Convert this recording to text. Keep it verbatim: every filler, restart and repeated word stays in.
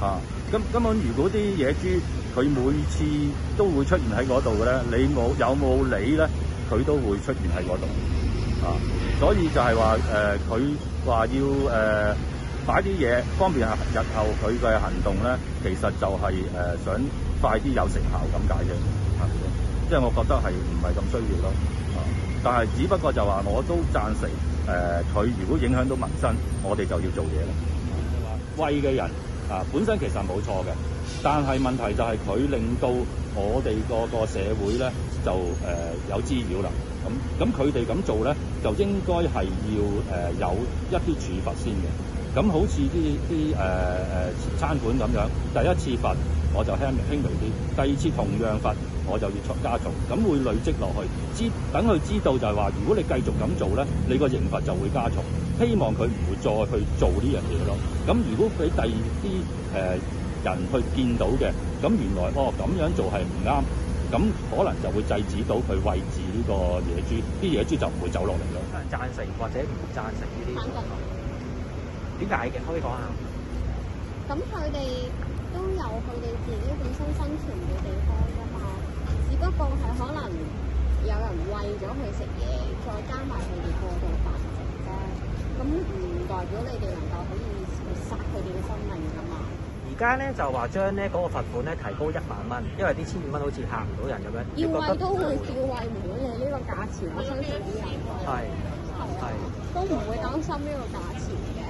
啊，根根本如果啲野豬佢每次都會出現喺嗰度嘅咧，你冇有冇理咧，佢都會出現喺嗰度啊。所以就係話誒，佢、呃、話要誒、呃、擺啲嘢方便日後佢嘅行動咧，其實就係、是、誒、呃、想快啲有成效咁解啫。啊，即係我覺得係唔係咁需要咯。啊，但係只不過就話我都贊成誒，佢、呃、如果影響到民生，我哋就要做嘢啦。話餵嘅人啊，本身其實冇錯嘅，但係問題就係佢令到我哋個個社會咧就誒、呃、有滋擾啦。咁咁佢哋咁做咧，就應該係要誒、呃、有一啲處罰先嘅。咁好似啲啲誒誒餐館咁樣，第一次罰我就輕輕微啲，第二次同樣罰我就要加重，咁會累積落去。知等佢知道就係話，如果你繼續咁做咧，你個刑罰就會加重。希望佢唔會再去做呢樣嘢咯。咁如果俾第二啲誒人去見到嘅，咁原來哦咁樣做係唔啱。咁可能就會制止到佢餵飼呢個野豬，啲野豬就唔會走落嚟咯。 可能贊成或者唔贊成呢啲？點解嘅？可以講下。 咁佢哋都有佢哋自己本身生存嘅地方㗎嘛，只不過係可能有人餵咗佢食嘢，再加埋佢哋過度繁殖啫。咁唔代表你哋能夠可以殺佢哋嘅生命㗎嘛。 而家咧就話將咧嗰個罰款咧提高一萬蚊，因為啲千五蚊好似嚇唔到人咁樣。 要餵都會照餵，唔會係呢個價錢。我相信啲人係係都唔會擔心呢個價錢嘅。